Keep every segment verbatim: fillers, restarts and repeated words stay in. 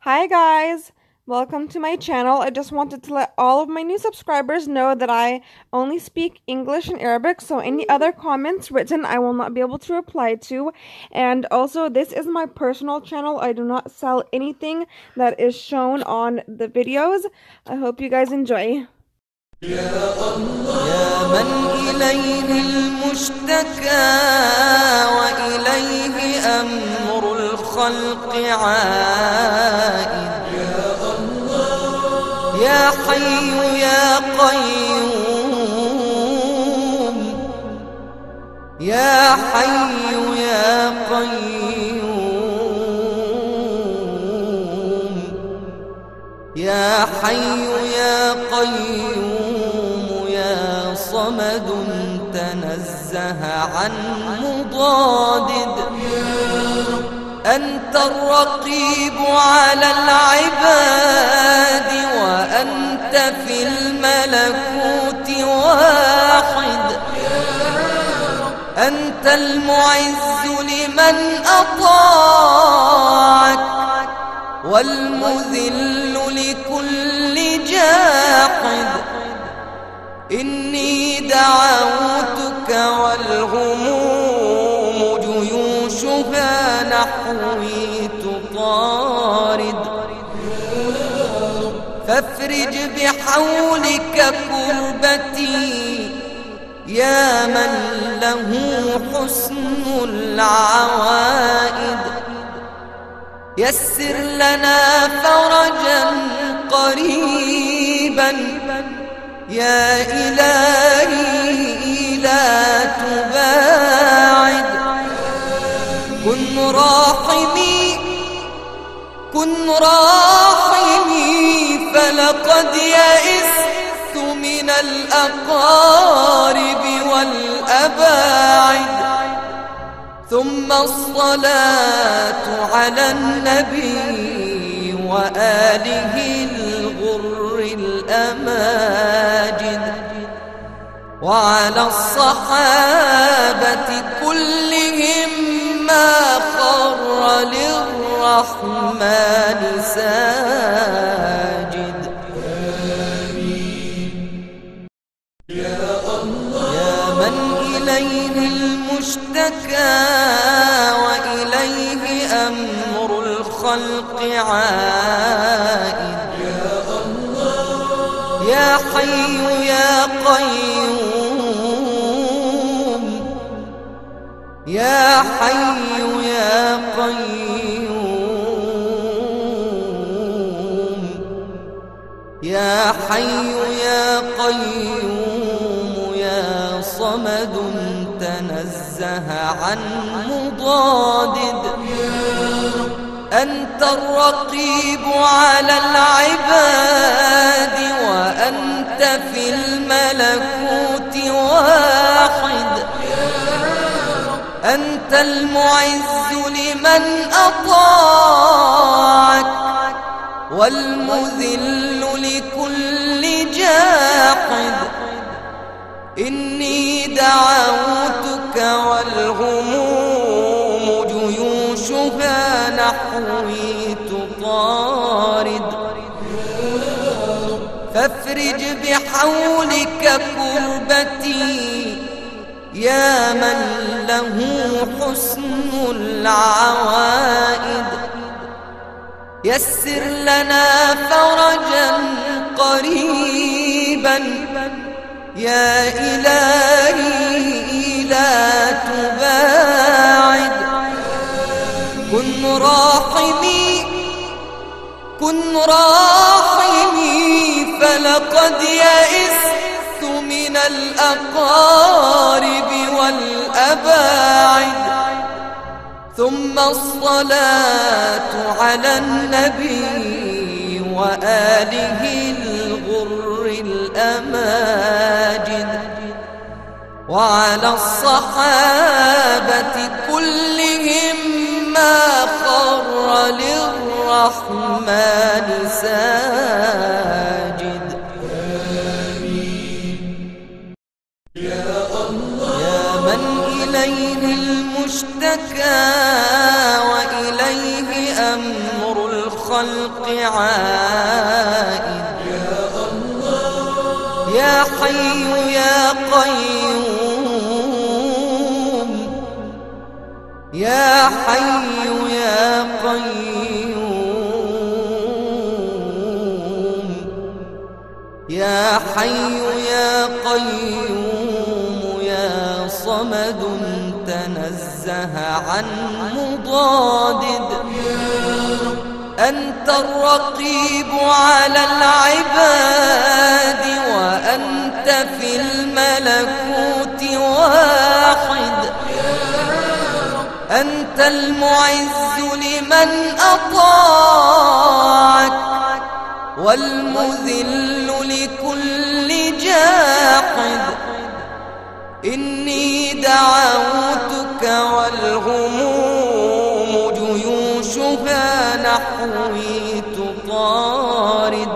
Hi guys, welcome to my channel. I just wanted to let all of my new subscribers know that I only speak English and Arabic, so any other comments written I will not be able to reply to. And also, this is my personal channel. I do not sell anything that is shown on the videos. I hope you guys enjoy. يا الله يا من إليه المشتكى وإليه أمر الخلق عائد يا الله يا حي يا قيوم يا حي يا قيوم يا حي يا قيوم صمد تنزه عن مضاد أنت الرقيب على العباد وأنت في الملكوت واحد أنت المعز لمن أطاعك والمذل لكل جاحد إني دعوتك والهموم جيوشها نحوي تطارد فافرج بحولك كربتي يا من له حسن العوائد يسر لنا فرجا قريبا يا إلهي لا تباعد كن راحمي كن راحمي فلقد يئست من الأقارب والأباعد ثم الصلاة على النبي وآله الغر الأماجد وعلى الصحابة كلهم ما خر للرحمن ساجد آمين يا الله يا من إليه المشتكى وإليه أمر الخلق عائد يا حي يا قيوم يا حي يا قيوم يا حي يا قيوم يا صمد تنزه عن مضاد أنت الرقيب على العباد وأنت في الملكوت واحد أنت المعز لمن أطاعك والمذل لكل جاحد إني دعوتك والهموم جيوشها نحوي تطارد فافرج بحولك كربتي يا من له حسن العوائد يسر لنا فرجا قريبا يا إلهي لا تباعد كن راحمي كن راحمي فلقد يئست من الأقارب والأباعد ثم الصلاة على النبي وآله الغر الأماجد وعلى الصحابة كلهم ما خر للرحمن ساجد آمين يا الله يا من إليه المشتكى وإليه أمر الخلق الخلق عائد. يا حي يا قيوم، يا حي يا قيوم، يا حي يا قيوم، يا صمد تنزه عن مضادد. أنت الرقيب على العباد، وأنت في الملكوت واحد. أنت المعز لمن أطاعك، والمذل لكل جاحد. إني دعوتك والهموم جيوشها نحوي تطارد.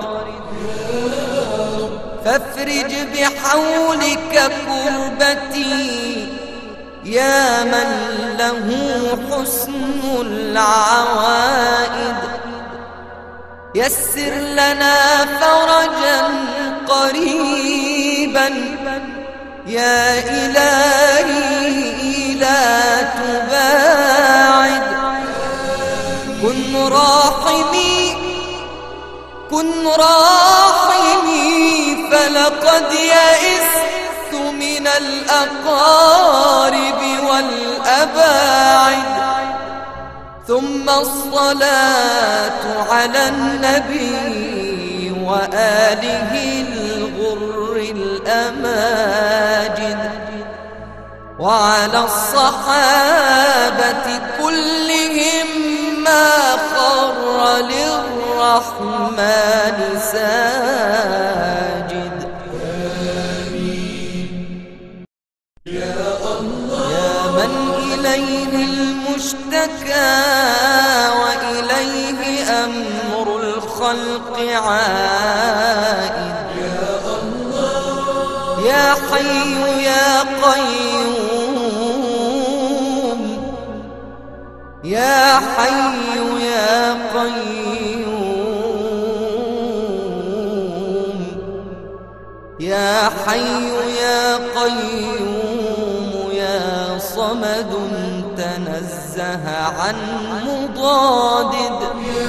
فافرج بحولك كربتي يا من له حسن العوائد. يسر لنا فرجا قريبا يا إلهي لا تباعد. كن راحمي كن راحمي، فلقد يئست من الأقارب والأباعد. ثم الصلاة على النبي وآله الغر الأماجد، وعلى الصحابة كلهم ما خر للرحمن ساجد. يا الله يا من إليه المشتكى، وإليه أمر الخلق عائد. يا حي يا قيوم، يا حي يا قيوم، يا حي يا قيوم، يا صمد تنزه عن مضادد.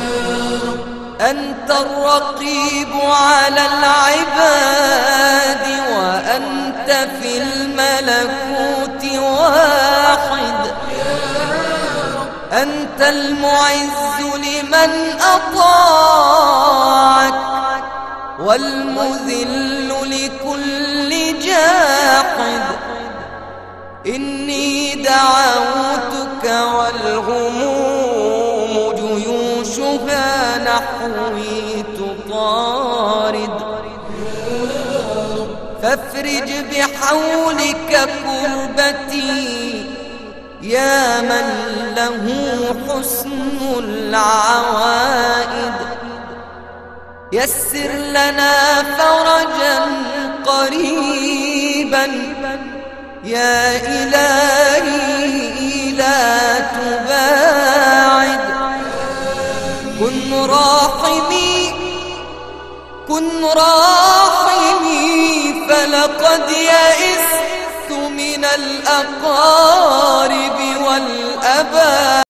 أنت الرقيب على العباد، وأنت في الملكوت واحد. أنت المعز لمن أطاعك، والمذل لكل جاحد. إني دعوتك والهموم جيوشها نحوي تطارد. فافرج بحولك كربتي يا من له حسن العوائد. يسر لنا فرجا قريبا يا إلهي لا تباعد. كن راحمي كن راحمي، فلقد يئست من الأقارب والأباعد.